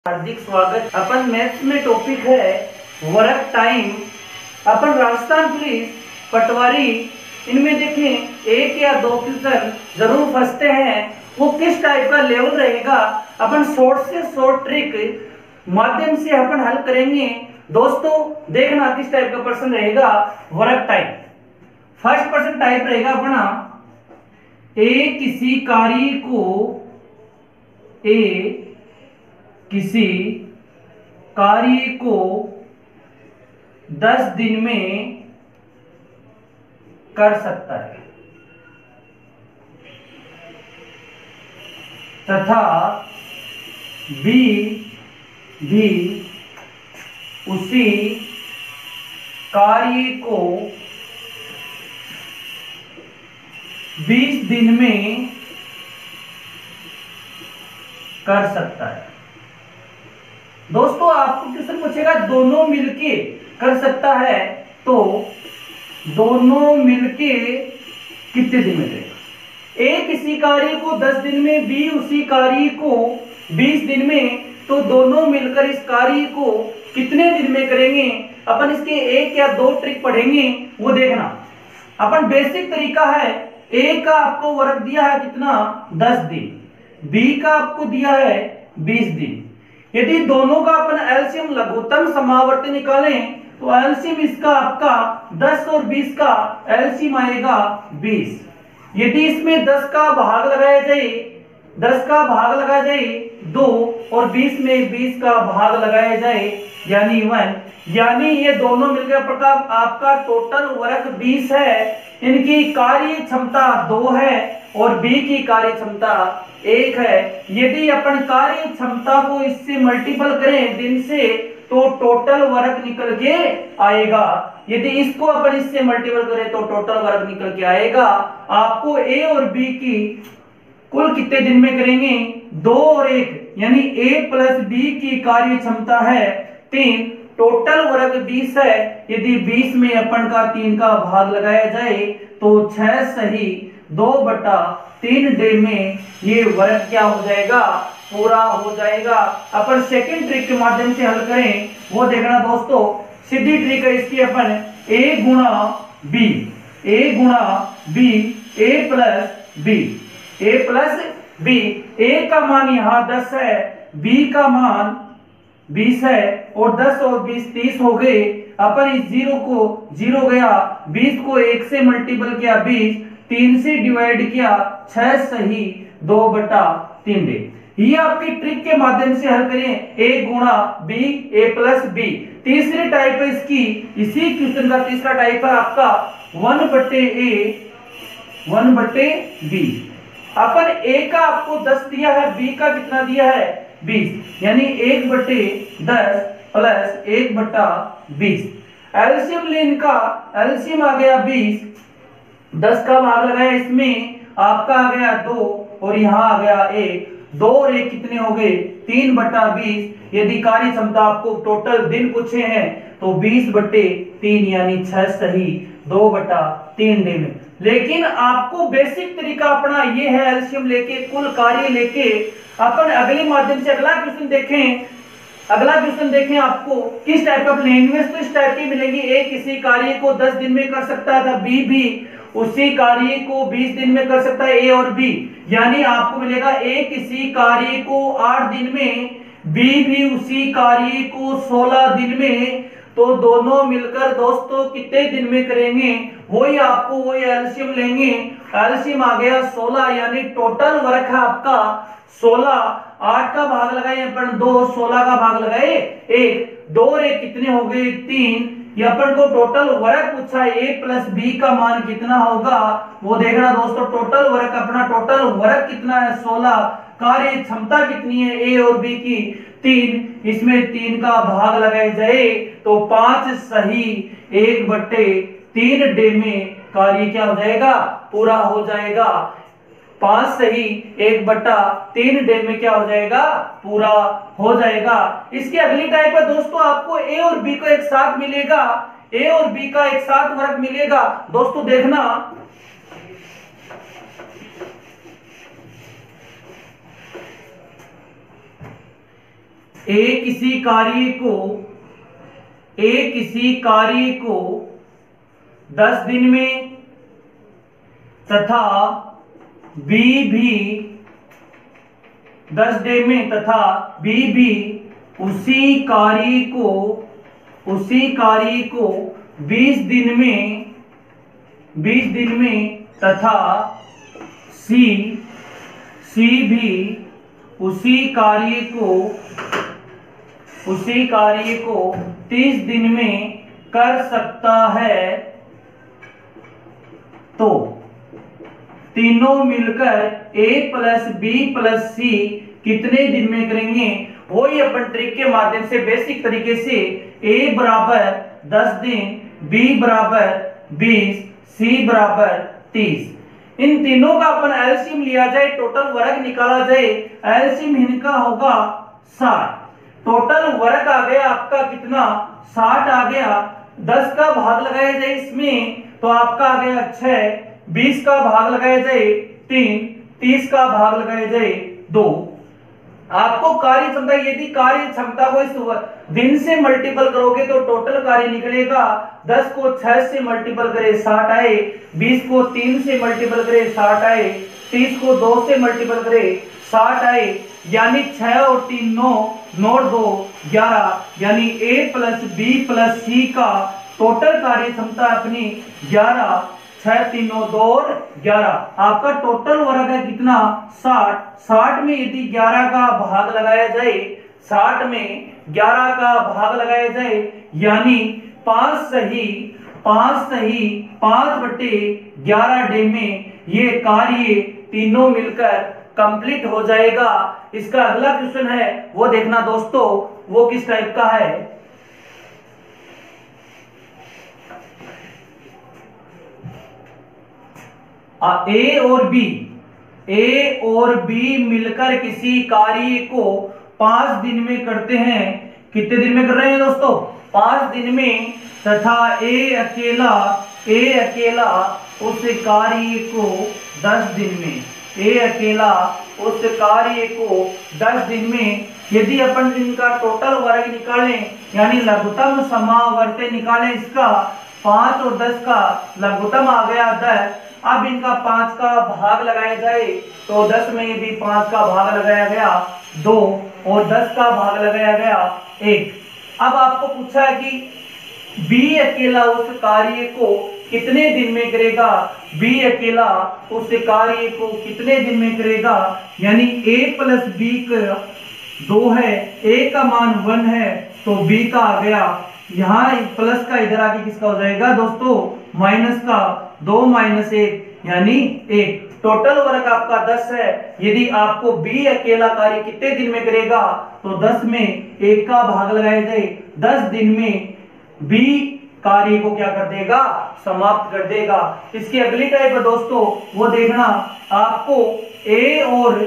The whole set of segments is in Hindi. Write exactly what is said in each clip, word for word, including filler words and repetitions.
हार्दिक स्वागत। अपन मैथ्स में टॉपिक है वर्क टाइम। अपन राजस्थान पुलिस पटवारी इनमें देखें एक या दो क्वेश्चन जरूर फंसते हैं। वो किस टाइप का लेवल रहेगा अपन शॉर्ट से शॉर्ट ट्रिक माध्यम से अपन हल करेंगे। दोस्तों देखना किस टाइप का प्रश्न रहेगा। Work time first person type रहेगा अपना, ए किसी कार्य को ए किसी कार्य को दस दिन में कर सकता है तथा बी भी उसी कार्य को बीस दिन में कर सकता है। दोस्तों आपको क्वेश्चन पूछेगा दोनों मिलके कर सकता है, तो दोनों मिलके कितने दिन में करेगा। ए किसी कार्य को दस दिन में, बी उसी कार्य को बीस दिन में, तो दोनों मिलकर इस कार्य को कितने दिन में करेंगे। अपन इसके एक या दो ट्रिक पढ़ेंगे, वो देखना। अपन बेसिक तरीका है, ए का आपको वर्क दिया है कितना, दस दिन, बी का आपको दिया है बीस दिन। यदि दोनों का अपन एलसीएम लघुत्तम समावर्ती निकालें तो एलसीएम इसका आपका दस और बीस का एलसीएम आएगा बीस। यदि इसमें दस का भाग लगाया जाए, दस का भाग लगाया जाए दो और बीस में बीस का भाग लगाया जाए यानी वन, यानी ये दोनों मिलकर प्रकार आपका टोटल वर्क बीस है। इनकी कार्य क्षमता दो है और बी की कार्य क्षमता एक है। यदि अपन कार्य क्षमता को इससे मल्टीपल करें दिन से, तो टोटल वर्क निकल के आएगा। यदि इसको अपन इससे मल्टीपल करें तो टोटल वर्क निकल के आएगा। आपको ए और बी की कुल कितने दिन में करेंगे, दो और एक, यानी ए प्लस बी की कार्य क्षमता है तीन, टोटल वर्क बीस है। यदि बीस में अपन का तीन का भाग लगाया जाए तो छह सही दो बटा तीन डे में ये वर्क क्या हो जाएगा, पूरा हो जाएगा। अपन सेकंड ट्रिक के माध्यम से हल करें, वो देखना दोस्तों। सीधी ट्रिक है इसकी, अपन ए गुणा बी, ए गुणा B, A plus B, A plus B. A का मान यहाँ दस है, बी का मान बीस है और दस और बीस तीस हो गए। अपन इस जीरो को जीरो गया, बीस को एक से मल्टीपल किया बीस, तीन से डिवाइड किया छह सही दो बटा तीन डे। ये आपकी ट्रिक के माध्यम से हल करें, ए गुणा बी, ए प्लस बी। तीसरी टाइप है इसकी, इसी क्वेश्चन का तीसरा टाइप है आपका वन बटे ए वन बटे बी। अपन ए का आपको दस दिया है, बी का कितना दिया है बीस, यानी एक बटे दस प्लस एक बटा बीस। एलसीएम लेन का एलसीएम आ गया बीस, दस का भाग लगाया इसमें आपका आ गया दो और यहाँ आ गया एक, दो और एक कितने हो गए तीन बटा बीस। यदि कार्य क्षमता आपको टोटल दिन पूछे हैं तो बीस बटे तीन यानी छह सही दो बटा तीन डे में। लेकिन आपको बेसिक तरीका अपना ये है, एलसीएम लेके कुल कार्य लेके अपन अगले माध्यम से अगला क्वेश्चन देखें। अगला क्वेश्चन देखें आपको किस टाइप का लैंग्वेज, तो इस टाइप की मिलेगी। ए किसी कार्य को दस दिन में कर सकता था, बी भी उसी कार्य को बीस दिन में कर सकता है, ए और बी। यानी आपको मिलेगा ए किसी कार्य को आठ दिन में, बी भी उसी कार्य को सोलह दिन में, तो दोनों मिलकर दोस्तों कितने दिन में करेंगे, वही आपको वही एलसीएम लेंगे। एलसीएम आ गया सोलह, यानी टोटल वर्क है आपका सोलह। आठ का भाग लगाए अपन दो, सोलह का भाग लगाए एक, दो और एक कितने हो गए तीन। ये अपन को टोटल वर्क पूछा है, ए प्लस बी का मान कितना होगा वो देखना दोस्तों। टोटल वर्क अपना टोटल वर्क कितना है सोलह, कार्य क्षमता कितनी है ए और बी की तीन, इसमें तीन का भाग लगाए जाए तो पांच सही एक बट्टे तीन डे में कार्य क्या हो जाएगा, पूरा हो जाएगा। पांच सही एक बट्टा तीन डे में क्या हो जाएगा, पूरा हो जाएगा। इसकी अगली टाइप है दोस्तों, आपको ए और बी को एक साथ मिलेगा, ए और बी का एक साथ वर्क मिलेगा। दोस्तों देखना ए किसी कार्य को ए किसी कार्य को दस दिन में तथा बी भी दस डे में तथा बी भी उसी कार्य को उसी कार्य को बीस दिन में बीस दिन में तथा सी सी भी उसी कार्य को उसी कार्य को तीस दिन में कर सकता है, तो तीनों मिलकर A plus B plus C कितने दिन में करेंगे? वही अपन ट्रिक के माध्यम से बेसिक तरीके से ए बराबर दस दिन, बी बराबर बीस, सी बराबर तीस, इन तीनों का अपन एलसीएम लिया जाए, टोटल वर्ग निकाला जाए, एलसीएम इनका होगा साठ। टोटल वर्ग आ गया आपका कितना? साठ आ गया। दस का भाग लगाया जाए इसमें तो आपका आ गया छह, बीस का भाग लगाया जाए तीन, तीस का भाग लगाया जाए दो। आपको कार्य क्षमता, यदि कार्य क्षमता को इस दिन से मल्टीपल करोगे तो टोटल कार्य निकलेगा। दस को छह से मल्टीपल करे साठ आए, बीस को तीन से मल्टीपल करे साठ आए, तीस को दो से मल्टीपल करे साठ आए, यानी छह और तीन नौ, नौ दो ग्यारह, यानी A plus B plus C का टोटल कार्य क्षमता अपनी ग्यारह, छह तीन नौ दो और ग्यारह। आपका टोटल वर्ग है कितना? साठ। साठ में यदि ग्यारह का भाग लगाया जाए, साठ में ग्यारह का भाग लगाया जाए, यानी पांच सही पांच सही पांच बटे ग्यारह डे में ये कार्य तीनों मिलकर कंप्लीट हो जाएगा। इसका अगला क्वेश्चन है वो देखना दोस्तों, वो किस टाइप का है। ए और बी ए और बी मिलकर किसी कार्य को पांच दिन में करते हैं। कितने दिन में कर रहे हैं दोस्तों? पांच दिन में, तथा ए अकेला ए अकेला उस कार्य को दस दिन में ए अकेला उस कार्य को दस दिन में। यदि अपन इनका टोटल वर्ग निकालें, यानी लघुत्तम समावर्त निकालें, इसका पांच और दस का लघुत्तम आ गया दस। अब इनका पांच का भाग लगाया जाए तो दस में भी पांच का भाग लगाया गया दो और दस का भाग लगाया गया एक। अब आपको पूछा है कि बी अकेला उस कार्य को कितने दिन में करेगा? बी अकेला उस कार्य को कितने दिन में करेगा? यानी a प्लस बी का दो है, a का मान वन है तो b का आ गया, यहाँ प्लस का इधर आके किसका हो जाएगा दोस्तों? माइनस का, दो माइनस एक यानी एक। टोटल वर्ग आपका दस है। यदि आपको बी अकेला कार्य कितने दिन में करेगा तो दस में एक का भाग लगाया जाए, दस दिन में बी कार्य को क्या कर देगा? समाप्त कर देगा। इसकी अगली टाइप है दोस्तों, वो देखना। आपको ए और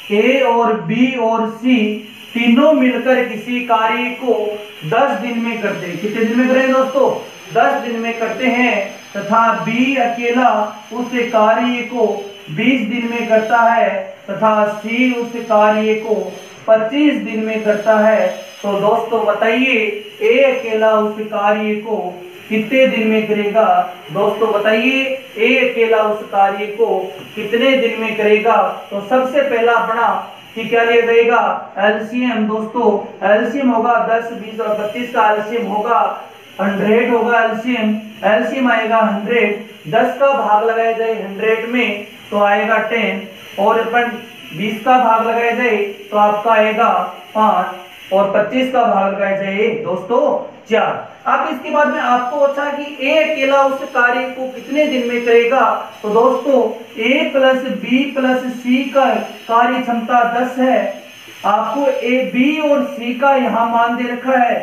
ए और बी और सी तीनों मिलकर किसी कार्य को दस दिन में करते हैं। कितने दिन में करें दोस्तों? दस दिन में करते हैं, तथा बी अकेला उस कार्य को बीस दिन में करता है, तथा सी उस कार्य को पच्चीस दिन में करता है। तो दोस्तों बताइए ए अकेला उस कार्य को कितने दिन में करेगा? दोस्तों बताइए ए अकेला उस कार्य को कितने दिन में करेगा? तो सबसे पहला अपना कि क्या लिया जाएगा? एलसीएम। दोस्तों एलसीएम होगा दस, बीस और पच्चीस का एलसीएम होगा हंड्रेड होगा एलसीएम। एलसीएम आएगा हंड्रेड, दस का भाग लगाया जाए हंड्रेड में तो आएगा टेन, और अपन बीस का भाग लगाया जाए तो आपका आएगा पांच, और पच्चीस का भाग लगाया जाए दोस्तों चार। अब इसके बाद में आपको अच्छा कि ए अकेला उस कार्य को कितने दिन में करेगा? तो दोस्तों A plus B plus C का कार्य क्षमता दस है। आपको ए बी और सी का यहाँ मान दे रखा है,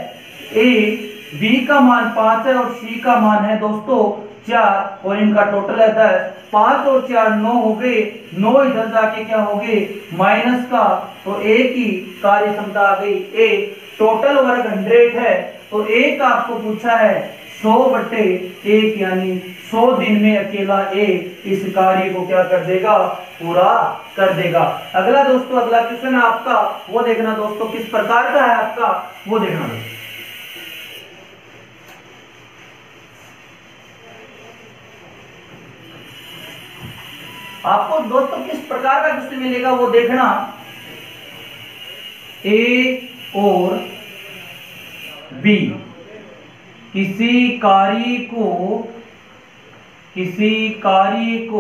ए बी का मान पांच है और सी का मान है दोस्तों चार, और इनका टोटल है दस। पांच और चार नौ हो गए, नौ इधर जाके क्या हो गए? माइनस का, तो ए की कार्य क्षमता आ गई एक। टोटल वर्ग हंड्रेड है तो एक आपको पूछा है सौ बटे एक यानी सौ दिन में अकेला ए इस कार्य को क्या कर देगा, पूरा कर देगा। अगला दोस्तों अगला क्वेश्चन आपका वो देखना दोस्तों, किस प्रकार का है आपका वो देखना दोस्तों। आपको दोस्तों किस प्रकार का क्वेश्चन मिलेगा वो देखना। ए और बी किसी कार्य को किसी कार्य को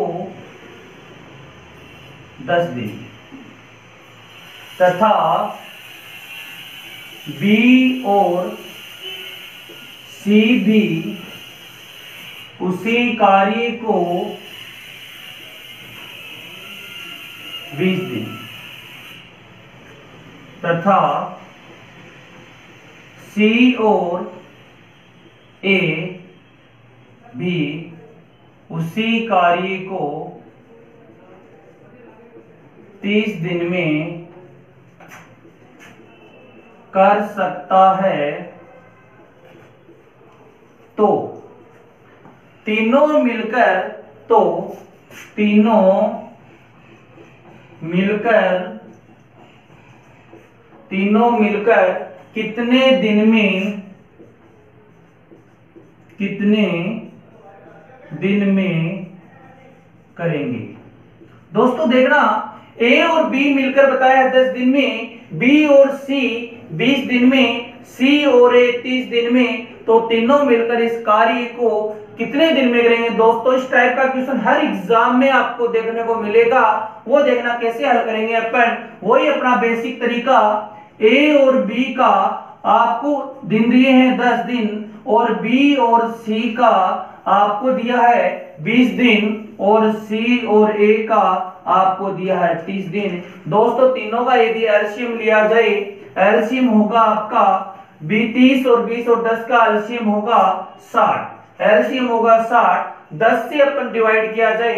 दस दिन तथा बी और सी भी उसी कार्य को बीस दिन तथा सी और ए भी उसी कार्य को तीस दिन में कर सकता है, तो तीनों मिलकर तो तीनों मिलकर तीनों मिलकर कितने दिन में कितने दिन में करेंगे। दोस्तों देखना, ए और बी मिलकर बताया है दस दिन में, बी और सी बीस दिन में, सी और ए तीस दिन में, तो तीनों मिलकर इस कार्य को कितने दिन में करेंगे। दोस्तों इस टाइप का क्वेश्चन हर एग्जाम में आपको देखने को मिलेगा, वो देखना कैसे हल करेंगे अपन। वही अपना बेसिक तरीका, ए और बी का आपको दिन दिए हैं दस दिन और बी और सी का आपको दिया है बीस दिन और सी और ए का आपको दिया है तीस दिन। दोस्तों तीनों का यदि एलसीएम लिया जाए, एलसीएम होगा आपका तीस और बीस और दस का एलसीएम होगा साठ, एलसीएम होगा साठ। दस से अपन डिवाइड किया जाए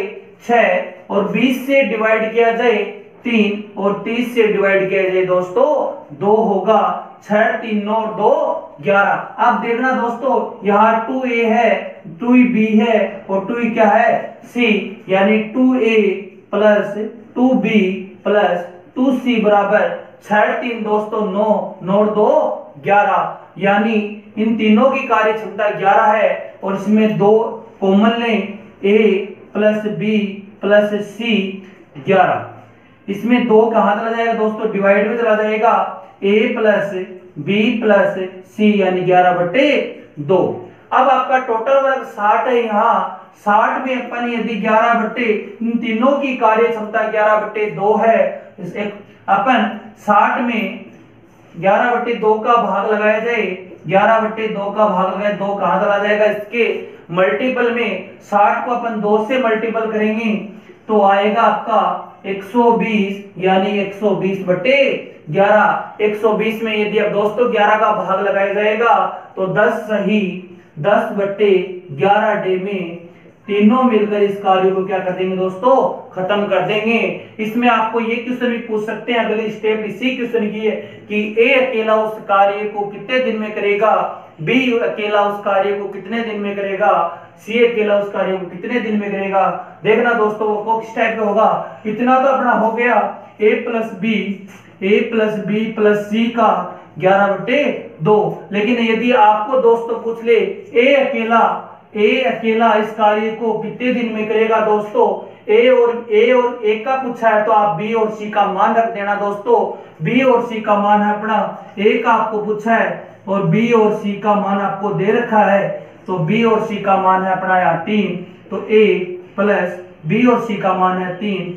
छह और बीस से डिवाइड किया जाए तीन और तीस से डिवाइड किया जाए दोस्तों दो होगा, छह तीन नौ दो ग्यारह। अब देखना दोस्तों यहाँ टू ए है, टू बी है और टू क्या है सी, यानी two A plus two B plus two C बराबर छह तीन दोस्तों नौ, नौ दो ग्यारह, यानी इन तीनों की कार्य क्षमता ग्यारह है और इसमें दो कॉमन लें, A plus B plus C ग्यारह। इसमें दो कहां चला जाएगा दोस्तों, डिवाइड में चला जाएगा, A plus B plus C यानी ग्यारह बटे दो। अब आपका टोटल वर्ग साठ है, यहाँ साठ में अपन यदि ग्यारह बटे इन तीनों की कार्य क्षमता ग्यारह बटे दो है, एक अपन साठ में ग्यारह बटे दो का भाग लगाया जाए, ग्यारह बटे दो का भाग लगाए, दो कहां चला जाएगा इसके मल्टीपल में, साठ को अपन दो से मल्टीपल करेंगे तो आएगा आपका एक सौ बीस, यानी एक सौ बीस बटे ग्यारह। एक सौ बीस में यदि अब दोस्तों ग्यारह का भाग लगाया जाएगा तो दस सही दस बटे ग्यारह डे में तीनों मिलकर इस कार्य को क्या कर देंगे दोस्तों, खत्म कर देंगे। इसमें आपको ये क्वेश्चन भी पूछ सकते हैं, अगली स्टेप इसी क्वेश्चन की है कि ए अकेला उस कार्य को कितने दिन में करेगा, बी अकेला उस कार्य को कितने दिन में करेगा, सी अकेला उस कार्य को कितने दिन में करेगा। देखना दोस्तों वो किस टाइप का होगा। इतना तो अपना हो गया A plus B, A plus B plus C का ग्यारह बटे दो। लेकिन यदि आपको दोस्तों पूछ ले ए अकेला ए अकेला इस कार्य को कितने दिन में करेगा दोस्तों, ए और ए और ए का पूछा है तो आप बी और सी का मान रख देना दोस्तों। बी और सी का मान है अपना, ए का आपको पूछा है और बी और सी का मान आपको दे रखा है, तो बी और सी का मान है अपना यहाँ तीन, तो ए प्लस बी और सी का मान है तीन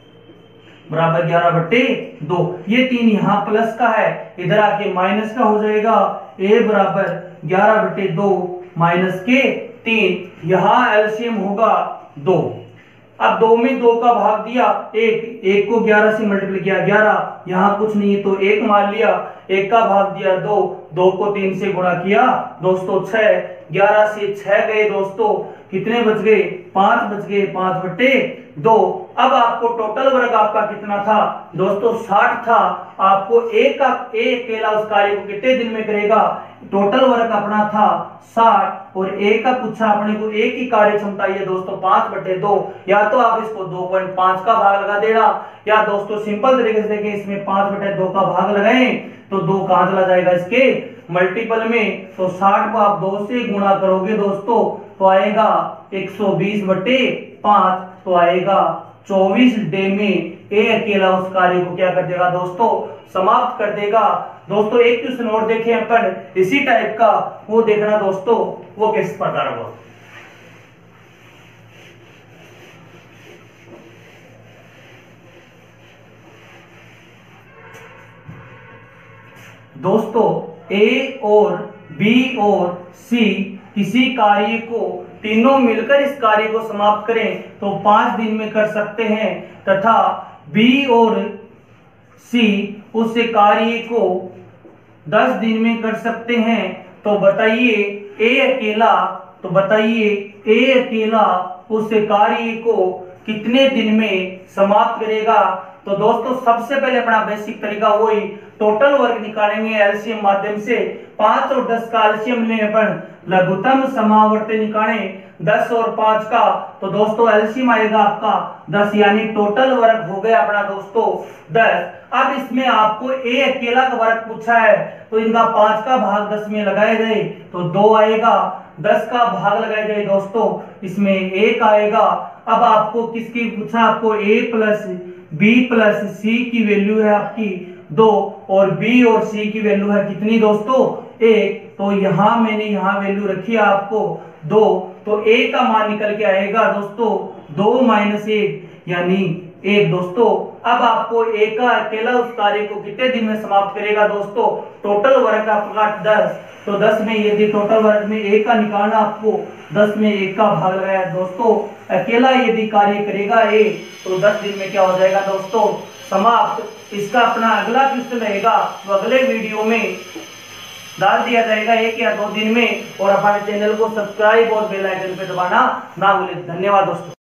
बराबर ग्यारह बटे दो। ये तीन यहाँ प्लस का है, इधर आके माइनस का हो जाएगा, ए बराबर ग्यारह बटे दो माइनस के तीन, यहाँ एलसीएम होगा दो। अब दो में दो का भाग दिया, एक एक को ग्यारह से मल्टीप्लाई किया ग्यारह, यहाँ कुछ नहीं है तो एक मान लिया, एक का भाग दिया दो, दो को तीन से गुणा किया दोस्तों छह, ग्यारह से छह गए दोस्तों, कितने बच गए पांच बच गए पांच बटे दो। अब आपको टोटल वर्क आपका कितना था दोस्तों, साठ था। आपको एक का एक अकेला उस कार्य को कितने दिन में करेगा, टोटल वर्क अपना था साठ और एक का पूछा अपने को, एक ही कार्य क्षमता ये दोस्तों पांच बटे दो। या तो आप इसको दो पॉइंट पांच का भाग लगा देना, या दोस्तों सिंपल तरीके से देखें इसमें पांच बटे दो का भाग लगाएं तो दो कहां चला जाएगा इसके मल्टीपल में। तो साठ को आप दो से गुणा करोगे दोस्तों तो आएगा एक सौ बीस बटे पांच, तो आएगा चौबीस डे में ए अकेला उस कार्य को क्या कर देगा दोस्तों, समाप्त कर देगा। दोस्तों एक क्वेश्चन और देखें अपन इसी टाइप का, वो देखना दोस्तों वो किस प्रकार हुआ। दोस्तों ए और बी और सी किसी कार्य को तीनों मिलकर इस कार्य को समाप्त करें तो पांच दिन में कर सकते हैं, तथा बी और सी उस कार्य को दस दिन में कर सकते हैं। तो बताइए ए अकेला तो बताइए ए अकेला उस कार्य को कितने दिन में समाप्त करेगा। तो दोस्तों सबसे पहले अपना बेसिक तरीका वही टोटल वर्क निकालेंगे एलसीएम माध्यम से। पांच और दस का एलसीएम लेने पर लघुत्तम समावर्ती निकाले दस और पांच का, तो दोस्तों एलसीएम आएगा आपका दस, यानी टोटल वर्क हो गया अपना दोस्तों दस। अब इसमें आपको ए अकेला का वर्क पूछा है तो इनका पांच का भाग दस में लगाए जाए तो दो आएगा, दस का भाग लगाए जाए दोस्तों इसमें एक आएगा। अब आपको किसकी पूछा, आपको A plus B plus C की वैल्यू है आपकी दो और बी और सी की वैल्यू है कितनी दोस्तों, एक। तो यहां मैंने यहां वैल्यू रखी है आपको दो, तो ए का मान निकल के आएगा दोस्तों दो माइनस एक यानी एक दोस्तों। अब आपको ए का अकेला उस कार्य को कितने दिन में समाप्त करेगा दोस्तों, टोटल वर्क आपका दस, तो दस में यदि टोटल वर्क में ए का निकालना आपको दस में एक का भाग लगाया दोस्तों, अकेला यदि कार्य करेगा ए तो दस दिन में क्या हो जाएगा दोस्तों, समाप्त। इसका अपना अगला क्वेश्चन रहेगा तो अगले वीडियो में डाल दिया जाएगा एक या दो दिन में। और हमारे चैनल को सब्सक्राइब और बेल आइकन पे दबाना ना भूलें। धन्यवाद दोस्तों।